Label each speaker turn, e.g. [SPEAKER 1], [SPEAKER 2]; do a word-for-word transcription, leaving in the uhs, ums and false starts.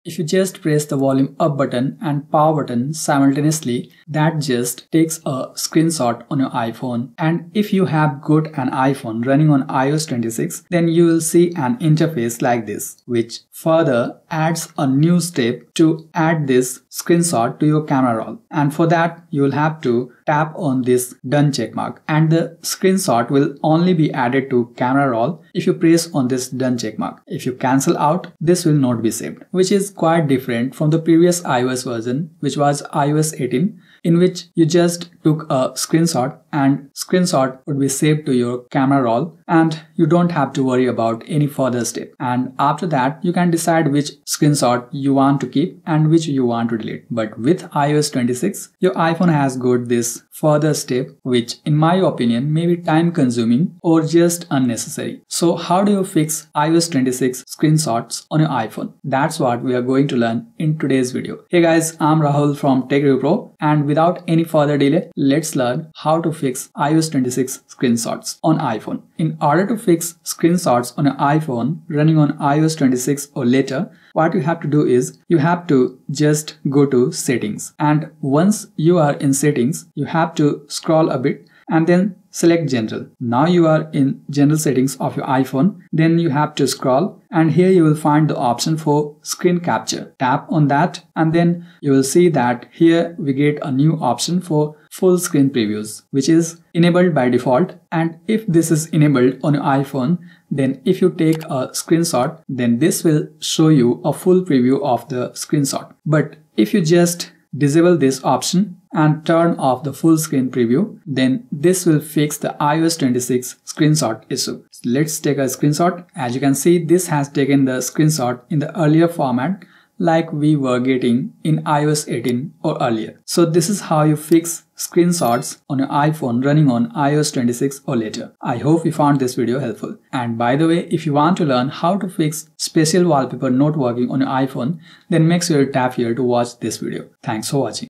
[SPEAKER 1] If you just press the volume up button and power button simultaneously, that just takes a screenshot on your iPhone. And if you have got an iPhone running on i O S twenty-six, then you will see an interface like this, which further adds a new step to add this screenshot to your camera roll. And for that, you will have to tap on this done check mark, and the screenshot will only be added to camera roll if you press on this done check mark. If you cancel out, this will not be saved, which is quite different from the previous iOS version, which was i O S eighteen, in which you just took a screenshot and screenshot would be saved to your camera roll and you don't have to worry about any further step. And after that, you can decide which screenshot you want to keep and which you want to delete. But with i O S twenty-six, your iPhone has got this further step, which in my opinion may be time consuming or just unnecessary. So how do you fix i O S twenty-six screenshots on your iPhone? That's what we are going to learn in today's video. Hey guys, I'm Rahul from Tech Review Pro, and without any further delay, let's learn how to fix i O S twenty-six screenshots on iPhone. In order to fix screenshots on an iPhone running on i O S twenty-six or later, what you have to do is you have to just go to settings, and once you are in settings, you have to scroll a bit and then select general. Now you are in general settings of your iPhone. Then you have to scroll, and here you will find the option for screen capture. Tap on that, and then you will see that here we get a new option for full screen previews, which is enabled by default. And if this is enabled on your iPhone, then if you take a screenshot, then this will show you a full preview of the screenshot. But if you just disable this option and turn off the full screen preview, then this will fix the i O S twenty-six screenshot issue. So let's take a screenshot. As you can see, this has taken the screenshot in the earlier format like we were getting in i O S eighteen or earlier. So this is how you fix screenshots on your iPhone running on i O S twenty-six or later. I hope you found this video helpful. And by the way, if you want to learn how to fix special wallpaper not working on your iPhone, then make sure you tap here to watch this video. Thanks for watching.